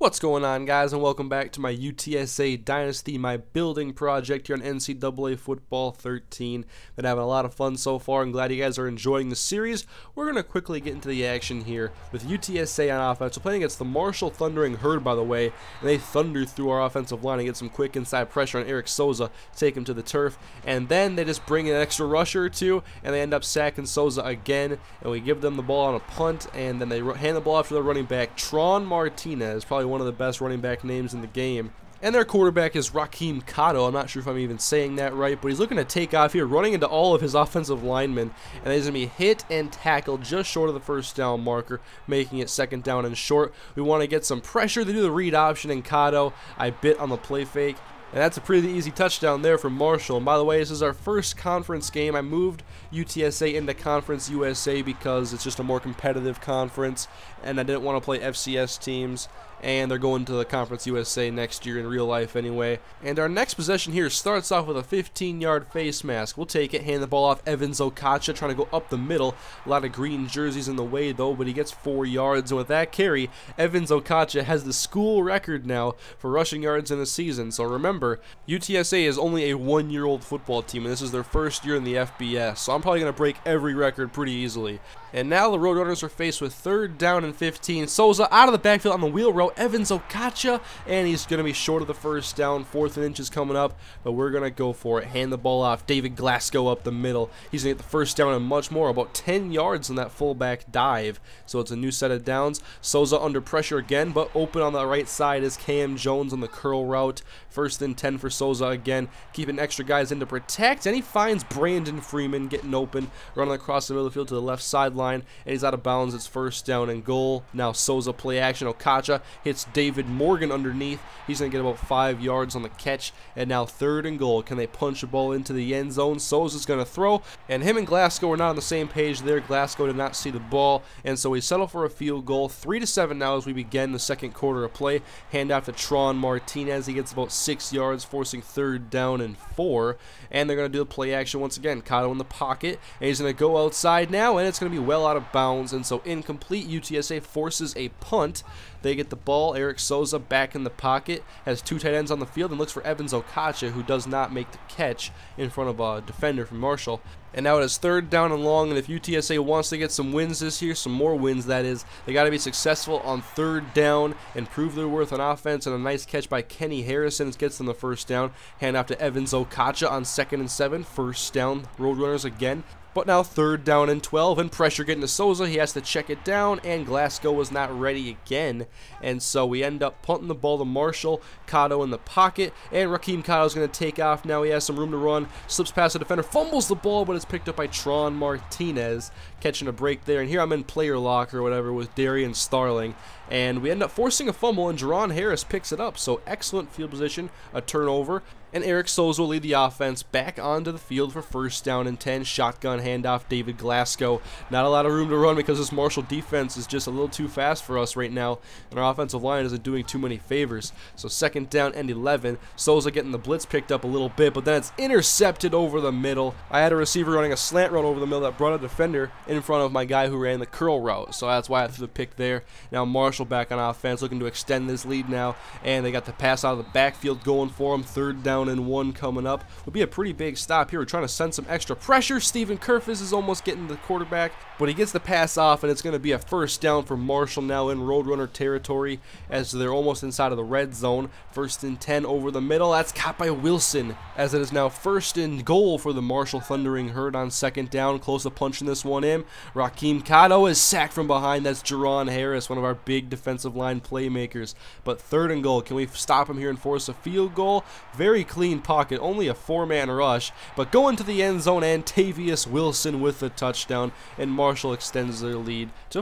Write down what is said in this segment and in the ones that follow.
What's going on, guys, and welcome back to my UTSA Dynasty, my building project here on NCAA Football 13. Been having a lot of fun so far. I'm glad you guys are enjoying the series. We're going to quickly get into the action here with UTSA on offense. We're playing against the Marshall Thundering Herd, by the way, and they thunder through our offensive line and get some quick inside pressure on Eric Souza, take him to the turf, and then they just bring an extra rusher or two, and they end up sacking Souza again, and we give them the ball on a punt, and then they hand the ball off to their running back, Tron Martinez, probably one of the best running back names in the game. And their quarterback is Raheem Kato. I'm not sure if I'm even saying that right, but he's looking to take off here, running into all of his offensive linemen, and he's going to be hit and tackled just short of the first down marker, making it second down and short. We want to get some pressure. They do the read option, and Kato, I bit on the play fake. And that's a pretty easy touchdown there for Marshall. And by the way, this is our first conference game. I moved UTSA into Conference USA because it's just a more competitive conference, and I didn't want to play FCS teams. And they're going to the Conference USA next year in real life anyway. And our next possession here starts off with a 15-yard face mask. We'll take it, hand the ball off. Evans Okacha trying to go up the middle. A lot of green jerseys in the way though, but he gets 4 yards. And with that carry, Evans Okacha has the school record now for rushing yards in the season. So remember, UTSA is only a 1-year-old football team, and this is their first year in the FBS. So I'm probably going to break every record pretty easily. And now the Roadrunners are faced with 3rd down and 15. Souza out of the backfield on the wheel route. Evans Okacha, and he's going to be short of the first down. 4th and inches coming up, but we're going to go for it. Hand the ball off. David Glasgow up the middle. He's going to get the first down and much more. About 10 yards in that fullback dive. So it's a new set of downs. Souza under pressure again, but open on the right side is Cam Jones on the curl route. 1st and 10 for Souza again. Keeping extra guys in to protect, and he finds Brandon Freeman getting open, running across the middle of the field to the left sideline. And he's out of bounds. It's 1st down and goal. Now Souza play action. Okacha hits David Morgan underneath. He's going to get about 5 yards on the catch. And now 3rd and goal. Can they punch the ball into the end zone? Souza's going to throw. And him and Glasgow are not on the same page there. Glasgow did not see the ball. And so we settle for a field goal. 3-7 now as we begin the second quarter of play. Hand off to Tron Martinez. He gets about 6 yards, forcing 3rd down and 4. And they're going to do the play action once again. Kato in the pocket. And he's going to go outside now. And it's going to be well out of bounds, and so incomplete. UTSA forces a punt. They get the ball. Eric Souza back in the pocket, has 2 tight ends on the field, and looks for Evans Okacha, who does not make the catch in front of a defender from Marshall. And now it is 3rd down and long, and if UTSA wants to get some wins this year, some more wins that is, they got to be successful on 3rd down and prove their worth on offense, and a nice catch by Kenny Harrison gets them the 1st down. Hand off to Evans Okacha on 2nd and 7, 1st down, Roadrunners again. But now 3rd down and 12, and pressure getting to Souza. He has to check it down, and Glasgow was not ready again. And so we end up punting the ball to Marshall. Kato in the pocket, and Raheem Kato is going to take off. Now he has some room to run. Slips past the defender, fumbles the ball, but it's picked up by Tron Martinez, catching a break there. And here I'm in player lock or whatever with Darian Starling. And we end up forcing a fumble, and Jerron Harris picks it up. So excellent field position, a turnover. And Eric Souza will lead the offense back onto the field for 1st down and 10. Shotgun handoff, David Glasgow. Not a lot of room to run because this Marshall defense is just a little too fast for us right now. And our offensive line isn't doing too many favors. So 2nd down and 11. Souza getting the blitz picked up a little bit, but then it's intercepted over the middle. I had a receiver running a slant run over the middle that brought a defender in front of my guy who ran the curl route. So that's why I threw the pick there. Now Marshall back on offense, looking to extend this lead now. And they got the pass out of the backfield going for him. 3rd down and 1 coming up. Would be a pretty big stop here. We're trying to send some extra pressure. Steven Kerfis is almost getting the quarterback, but he gets the pass off, and it's going to be a 1st down for Marshall now in Roadrunner territory as they're almost inside of the red zone. 1st and 10 over the middle. That's caught by Wilson, as it is now 1st and goal for the Marshall Thundering Herd on 2nd down. Close to punching this one in. Raheem Kato is sacked from behind. That's Jerron Harris, one of our big defensive line playmakers. But 3rd and goal. Can we stop him here and force a field goal? Very clean pocket, only a 4-man rush, but going to the end zone, and Tavius Wilson with the touchdown, and Marshall extends their lead to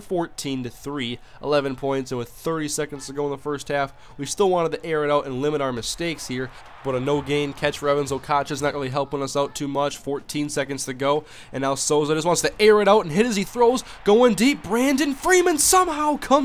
14-3, 11 points, and with 30 seconds to go in the first half, we still wanted to air it out and limit our mistakes here, but a no-gain catch for Evans Okacha is not really helping us out too much. 14 seconds to go, and now Souza just wants to air it out and hit as he throws, going deep. Brandon Freeman somehow comes down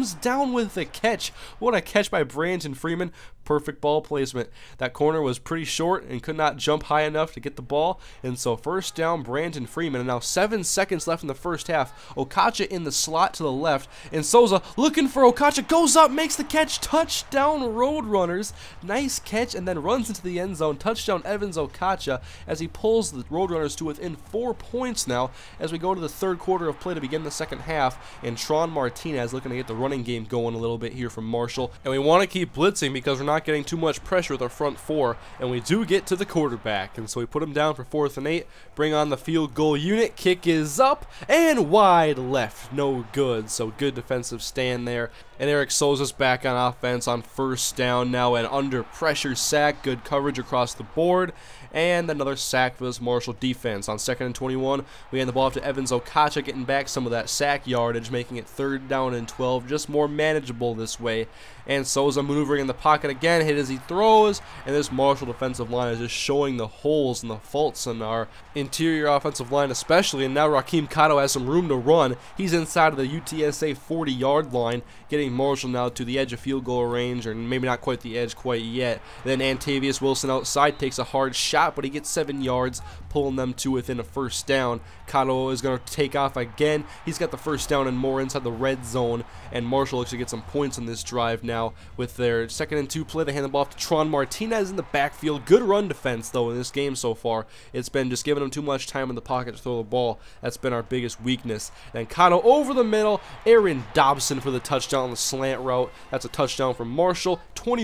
touchdown with the catch. What a catch by Brandon Freeman. Perfect ball placement. That corner was pretty short and could not jump high enough to get the ball, and so first down Brandon Freeman. And now 7 seconds left in the first half. Okacha in the slot to the left, and Souza looking for Okacha, goes up, makes the catch, touchdown Roadrunners. Nice catch, and then runs into the end zone. Touchdown Evans Okacha as he pulls the Roadrunners to within 4 points now as we go to the third quarter of play to begin the second half, and Tron Martinez looking to get the running game going a little bit here from Marshall. And we want to keep blitzing because we're not getting too much pressure with our front four, and we do get to the quarterback, and so we put him down for 4th and 8, bring on the field goal unit, kick is up, and wide left, no good. So good defensive stand there, and Eric Souza's back on offense on first down now, and under pressure sack, good coverage across the board, and another sack for this Marshall defense. On 2nd and 21, we hand the ball off to Evans Okacha, getting back some of that sack yardage, making it 3rd down and 12, just more manageable this way. And Souza maneuvering in the pocket again, hit as he throws, and this Marshall defensive line is just showing the holes and the faults in our interior offensive line especially, and now Rakeem Cotto has some room to run. He's inside of the UTSA 40-yard line, getting Marshall now to the edge of field goal range, or maybe not quite the edge quite yet. Then Antavius Wilson outside takes a hard shot, but he gets 7 yards, pulling them to within a first down. Cotto is going to take off again. He's got the first down and more inside the red zone, and Marshall looks to get some points on this drive now with their 2nd and 2 play. They hand the ball off to Tron Martinez in the backfield. Good run defense, though, in this game so far. It's been just giving them too much time in the pocket to throw the ball. That's been our biggest weakness. And Cotto over the middle. Aaron Dobson for the touchdown on the slant route. That's a touchdown from Marshall,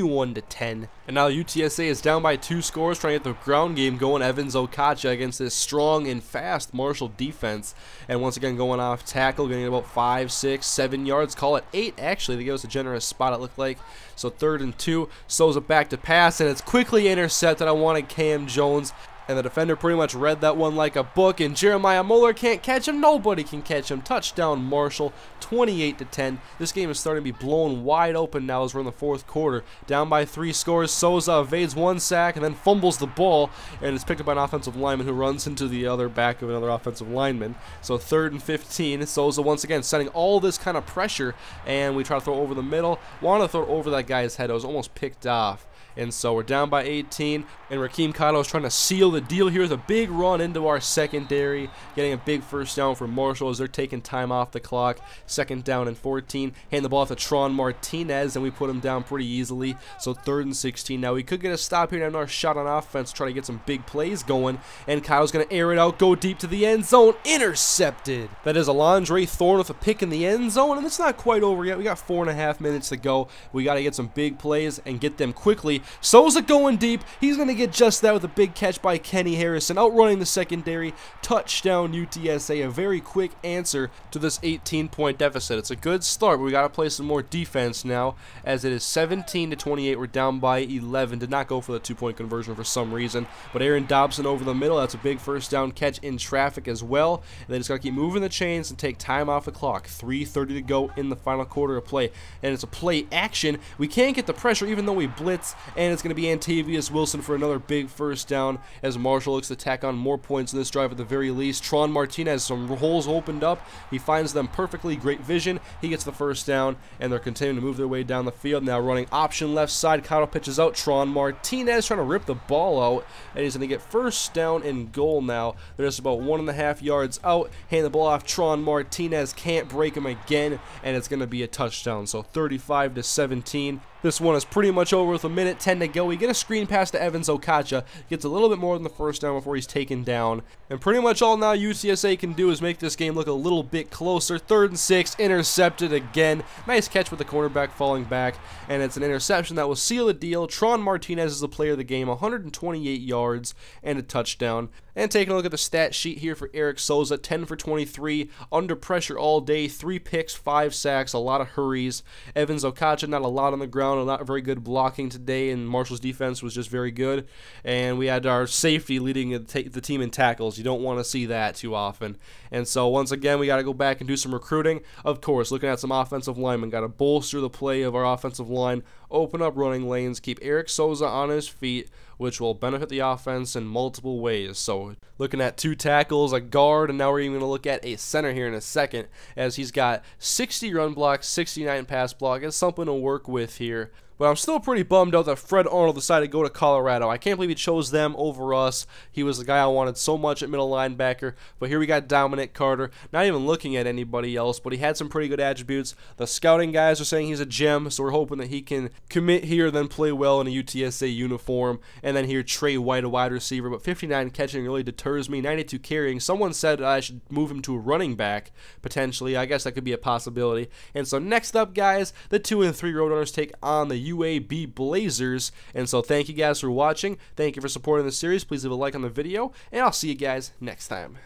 21-10. And now UTSA is down by 2 scores, trying to get the ground game going. Evans Okacha against this strong and fast Marshall defense. And once again going off tackle, getting about 5, 6, 7 yards. Call it 8, actually. They give us a generous spot, it looked like. So 3rd and 2. Souza back to pass, and it's quickly intercepted. I wanted Cam Jones, and the defender pretty much read that one like a book, and Jeremiah Muller can't catch him. Nobody can catch him. Touchdown Marshall, 28-10. This game is starting to be blown wide open now as we're in the 4th quarter. Down by 3 scores. Souza evades 1 sack and then fumbles the ball, and it's picked up by an offensive lineman who runs into the other back of another offensive lineman. So 3rd and 15. Souza once again setting all this kind of pressure, and we try to throw over the middle. Wanted to throw over that guy's head. It was almost picked off. And so we're down by 18, and Rakeem Cotto is trying to seal the deal here with a big run into our secondary, getting a big first down for Marshall as they're taking time off the clock. 2nd down and 14. Hand the ball off to Tron Martinez, and we put him down pretty easily. So 3rd and 16. Now we could get a stop here and another shot on offense, try to get some big plays going. And Cotto's going to air it out, go deep to the end zone. Intercepted. That is Alondre Thorne with a pick in the end zone, and it's not quite over yet. We got 4.5 minutes to go. We got to get some big plays and get them quickly. Souza going deep. He's going to get just that with a big catch by Kenny Harrison, outrunning the secondary. Touchdown UTSA. A very quick answer to this 18-point deficit. It's a good start, but we got to play some more defense now, as it is 17-28. We're down by 11. Did not go for the 2-point conversion for some reason, but Aaron Dobson over the middle. That's a big first down catch in traffic as well. And they just got to keep moving the chains and take time off the clock. 3:30 to go in the final quarter of play, and it's a play action. We can't get the pressure even though we blitz, and it's going to be Antavius Wilson for another big first down as Marshall looks to tack on more points in this drive at the very least. Tron Martinez, some holes opened up. He finds them perfectly. Great vision. He gets the first down, and they're continuing to move their way down the field. Now running option left side. Cotto pitches out. Tron Martinez trying to rip the ball out, and he's going to get first down and goal now. They're just about 1.5 yards out. Hand the ball off. Tron Martinez can't break him again, and it's going to be a touchdown. So 35-17. This one is pretty much over with 1:10 to go. We get a screen pass to Evans Okacha. Gets a little bit more than the first down before he's taken down. And pretty much all now UTSA can do is make this game look a little bit closer. 3rd and 6, intercepted again. Nice catch with the cornerback falling back. And it's an interception that will seal the deal. Tron Martinez is the player of the game. 128 yards and a touchdown. And taking a look at the stat sheet here for Eric Souza, 10 for 23, under pressure all day, 3 picks, 5 sacks, a lot of hurries. Evans Okacha, not a lot on the ground, down, not very good blocking today, and Marshall's defense was just very good. And we had our safety leading the team in tackles. You don't want to see that too often. And so once again, we got to go back and do some recruiting. Of course, looking at some offensive linemen, got to bolster the play of our offensive line, open up running lanes, keep Eric Souza on his feet, which will benefit the offense in multiple ways. So looking at 2 tackles, a guard, and now we're even going to look at a center here in a second, as he's got 60 run blocks, 69 pass block. It's something to work with here. But I'm still pretty bummed out that Fred Arnold decided to go to Colorado. I can't believe he chose them over us. He was the guy I wanted so much at middle linebacker. But here we got Dominic Carter, not even looking at anybody else, but he had some pretty good attributes. The scouting guys are saying he's a gem, so we're hoping that he can commit here, then play well in a UTSA uniform. And then here, Trey White, a wide receiver, but 59 catching really deters me, 92 carrying. Someone said I should move him to a running back, potentially. I guess that could be a possibility. And so next up, guys, the 2 and 3 Roadrunners take on the UAB Blazers. And so thank you guys for watching. Thank you for supporting the series. Please leave a like on the video, and I'll see you guys next time.